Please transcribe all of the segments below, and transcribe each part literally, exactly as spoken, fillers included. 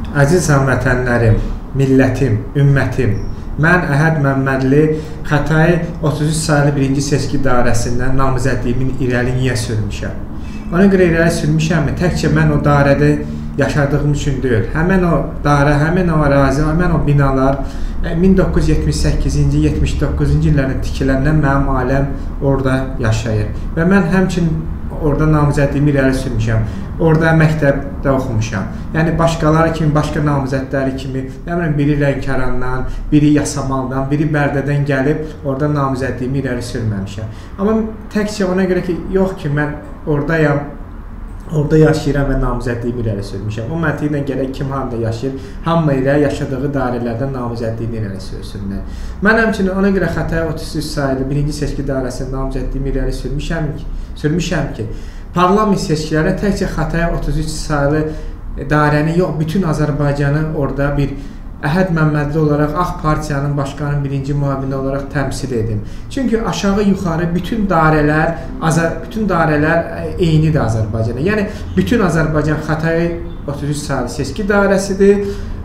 Əziz həmvətənlərim, millətim, ümmətim, mən Əhəd Məmmədli Xətai otuz üç sayılı birinci seçki dairəsindən namizədliyimin irəli niyə sürmüşəm? Ona görə irəli sürmüşəmmi? Təkcə mən o dairədə yaşadığım üçün deyil. Həmən o dairə, həmən o ərazi, həmən o binalar min doqquz yüz yetmiş səkkizinci yetmiş doqquzuncu illərin tikiləndən mənim ailəm orada yaşayır. Və mən həmçinin orada namizədliyimi irəli sürmüşəm. Orada məktəbdə oxumuşam. Yəni başqaları kimi, başqa namizədləri kimi, yəni biri Lənkərandan, biri Yasamaldan, biri Bərdədən gəlib orada namizədliyimi irəli sürməmişəm. Amma təkcə ona görə ki, yox ki, mən oradayam, orada yaşayıram və namizədliyimi irəli sürmüşəm. O məntiqlə gələk kim hamıda yaşayır, hamı ilə yaşadığı dairələrdən namizədliyini irəli sürsünlər. Mən həmçinin ona görə Xətai otuz üç sayılı birinci seçki dairəsində namizədliyimi irəli sürmüşəm ki, sürmüşəm ki, parlament seçkiləri təkcə Xətai otuz üç sayılı dairəni yox, bütün Azərbaycanı orada bir Əhəd Məmmədli olaraq Ağ Partiyanın başqanın birinci müavini olaraq təmsil edim. Çünki aşağı yuxarı bütün dairələr, bütün dairələr eynidir Azərbaycana. Yəni bütün Azərbaycan Xətai otuz üç sayılı seçki dairəsidir.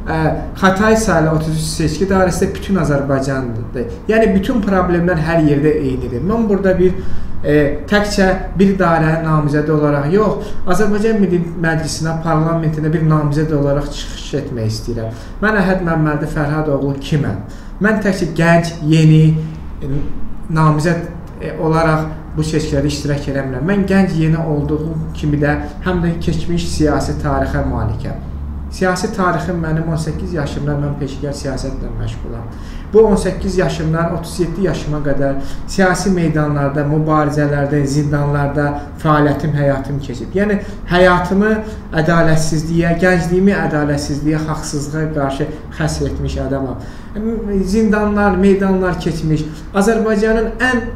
Xətai sayılı otuz üç seçki dairəsi də bütün Azərbaycandır. Yəni bütün problemlər hər yerdə eynidir. Mən burada bir E, təkcə bir dairənin namizədi olaraq yox, Azərbaycan Milli Məclisinə, parlamentinə bir namizəd olaraq çıxış etmək istəyirəm. Mən Əhəd Məmmədli Fərhadoğlu kiməm? Mən təkcə gənc, yeni e, namizəd e, olaraq bu seçkilərdə iştirak edəmirəm. Mən gənc, yeni olduğum kimi də həm də keçmiş siyasi tarixə malikəm. Siyasi tarixim mənim on səkkiz yaşımdan mən peşəkar siyasətlə məşğulam. Bu on səkkiz yaşımdan otuz yeddi yaşıma qədər siyasi meydanlarda, mübarizələrdə, zindanlarda fəaliyyətim, həyatım keçib. Yəni həyatımı ədalətsizliyə, gəncliyimi ədalətsizliyə, haqsızlığa qarşı həsr etmiş adamam. Zindanlar, meydanlar keçmiş. Azərbaycanın ən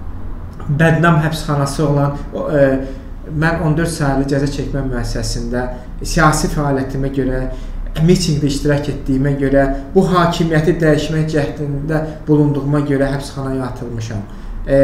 bədnam həbsxanası olan e, mən on dörd sayılı cəza çəkmə müəssisəsində siyasi fəaliyyətimə görə, mitingdə iştirak etdiyimə görə, bu hakimiyyəti dəyişmək cəhdində bulunduğuma görə həbsxanaya atılmışam. E,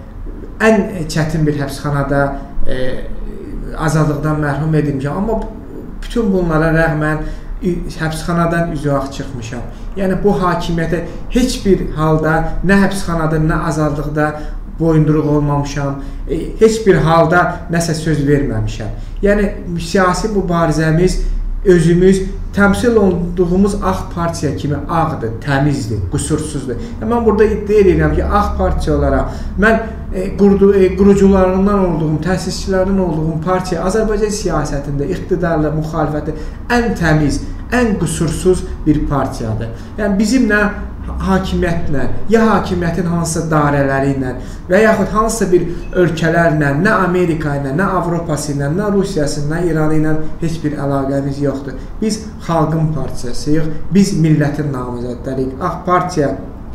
ən çətin bir həbsxanada e, azadlıqdan məhrum edilmişəm. Amma bütün bunlara rəğmən həbsxanadan üzüağ çıxmışam. Yəni bu hakimiyyətə heç bir halda nə həbsxanada, nə azadlıqda boyunduruq olmamışam, e, heç bir halda nəsə söz verməmişəm. Yəni siyasi mübarizəmiz, özümüz təmsil olduğumuz Ağ Partiya kimi ağdır, təmizdir, qüsursuzdur. Yəni, mən burada iddia edirəm ki, Ağ Partiya olaraq mən e, qurdu, e, qurucularından olduğum, təsisçilərdən olduğum partiya Azərbaycan siyasətində iqtidarla, müxalifəti ən təmiz, ən qüsursuz bir partiyadır. Yəni bizimlə hakimiyyətlə, ya hakimiyyətin hansısa dairələri ilə və yaxud hansısa bir ölkələrlə, nə Amerika ilə, nə Avropası ilə, nə Rusiyası, nə İranı ilə heç bir əlaqəmiz yoxdur. Biz xalqın partiyasıyıq, biz millətin namizədləriyik. Ağ Partiya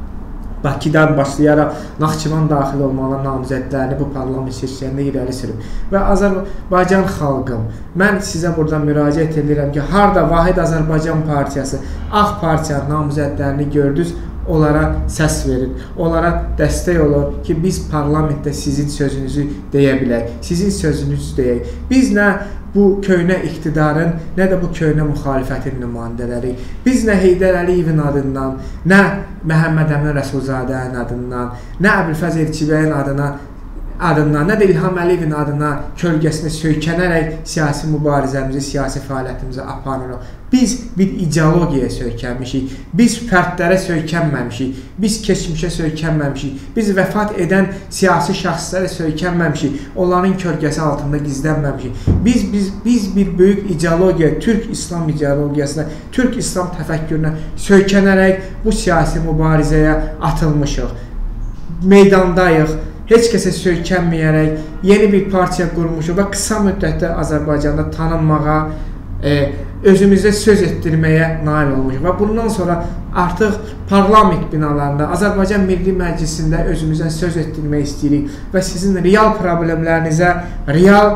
Bakıdan başlayaraq Naxçıvan daxil olmalı namizədlərini bu parlament seçkilərində irəli sürüb. Və Azərbaycan xalqım, mən sizə buradan müraciət edirəm ki, harada Vahid Azərbaycan Partiyası Ağ Partiyanın namizədlərini gördünüz, onlara səs verin, onlara dəstək olun ki, biz parlamentdə sizin sözünüzü deyə bilək, sizin sözünüzü deyək. Biz nə bu köhnə iqtidarın, nə də bu köhnə müxalifətin nümayəndələri, biz nə Heydər Əliyevin adından, nə Məhəmməd Əmin Rəsulzadənin adından, nə Əbülfəz Elçibəyin adına, adından, nə də İlham Əliyevin adına kölgəsinə söykənərək siyasi mübarizəmizi, siyasi fəaliyyətimizi aparırıq. Biz bir ideologiyaya söykənmişik, biz fərdlərə söykənməmişik, biz keçmişə söykənməmişik, biz vəfat edən siyasi şəxslərə söykənməmişik, onların kölgəsi altında gizlənməmişik. Biz, biz, biz bir böyük ideologiya, Türk İslam ideologiyasına, Türk İslam təfəkkürünə söykənərək bu siyasi mübarizəyə atılmışıq. Meydandayıq. Heç kəsə söykənməyərək yeni bir partiya qurmuşuq və qısa müddətdə Azərbaycanda tanınmağa, e, özümüzdə söz etdirməyə nail olmuşuq. Və bundan sonra artıq parlament binalarında, Azərbaycan Milli Məclisində özümüzdən söz etdirmək istəyirik və sizin real problemlərinizə real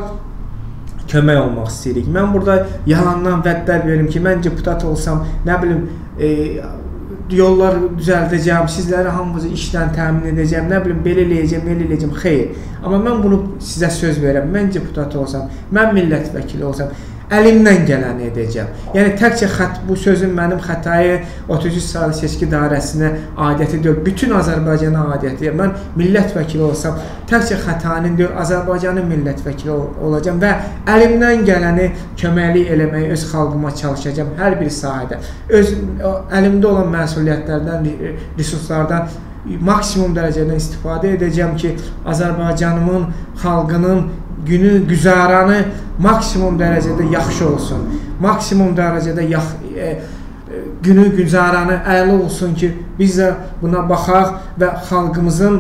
kömək olmaq istəyirik. Mən burada yalandan vədlər verim ki, mən deputat olsam, nə bilim, e, yollar düzəldəcəm, sizləri hamımızı işdən təmin edəcəm, nə bilim, belə eləyəcəm, belə eləyəcəm, xeyr. Amma mən bunu sizə söz verirəm, mən deputat olsam, mən millət vəkili olsam, əlimdən gələni edəcəm. Yəni təkcə xət, bu sözün mənim Xətai otuz üç saylı seçki dairəsinə aidiyyəti deyil, bütün Azərbaycana aidiyyəti. Mən millət vəkili olsam, təkcə Xətainin deyil, Azərbaycanın millət vəkili olacam və əlimdən gələni köməklik eləməyə öz xalqıma çalışacam hər bir sahədə. Öz əlimdə olan məsuliyyətlərdən, resurslardan maksimum dərəcədə istifadə edəcəm ki, Azərbaycanımın, xalqının günü, güzaranı maksimum dərəcədə yaxşı olsun. Maksimum dərəcədə yax, e, günü, güzaranı əla olsun ki, biz də buna baxaq və xalqımızın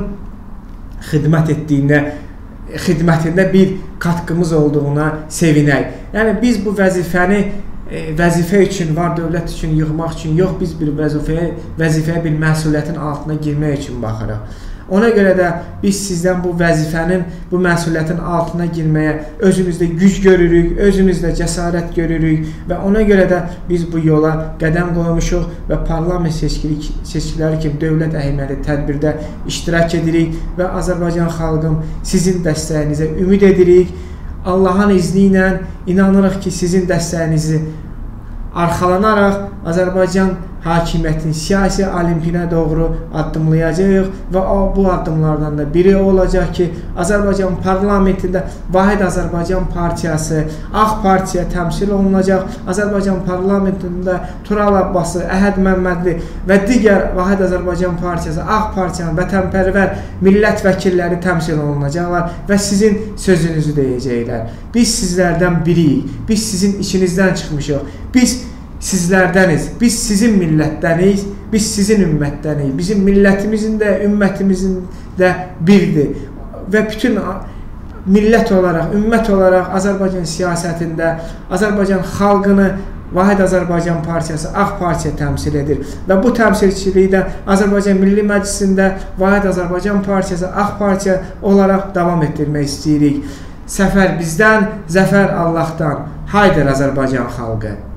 xidmət etdiyində, xidmətində bir qatqımız olduğuna sevinək. Yəni, biz bu vəzifəni vəzifə üçün, var dövlət üçün yığmaq üçün yox, biz bir vəzifəyə, vəzifəyə bir məsuliyyətin altına girmək üçün baxırıq. Ona görə də biz sizdən bu vəzifənin, bu məsuliyyətin altına girməyə özümüzdə güc görürük, özümüzdə cəsarət görürük və ona görə də biz bu yola qədəm qoymuşuq və parlament seçkilik, seçkiləri kimi dövlət əhəmiyyətli tədbirdə iştirak edirik və Azərbaycan xalqım sizin dəstəyinizə ümid edirik. Allahın izni ilə inanırıq ki, sizin dəstəyinizi arxalanaraq Azərbaycan hakimiyyətinin siyasi olimpiyinə doğru addımlayacaq və bu addımlardan da biri olacaq ki, Azərbaycan parlamentində Vahid Azərbaycan Partiyası, Ağ Partiya təmsil olunacaq. Azərbaycan parlamentində Tural Abbası, Əhəd Məmmədli və digər Vahid Azərbaycan Partiyası, Ağ Partiyanın vətənpərvər millət vəkilləri təmsil olunacaqlar və sizin sözünüzü deyəcəklər. Biz sizlərdən biriyik, biz sizin içinizdən çıxmışıq, biz sizlərdəniz, biz sizin millətdəniz, biz sizin ümmətdəniz, bizim millətimizin də, ümmətimizin də birdir və bütün millət olaraq, ümmət olaraq Azərbaycan siyasətində Azərbaycan xalqını Vahid Azərbaycan Partiyası, Ağ Partiya təmsil edir və bu təmsilçiliyi də Azərbaycan Milli Məclisində Vahid Azərbaycan Partiyası, Ağ Partiya olaraq davam etdirmək istəyirik. Səfər bizdən, zəfər Allahdan. Haydır Azərbaycan xalqı!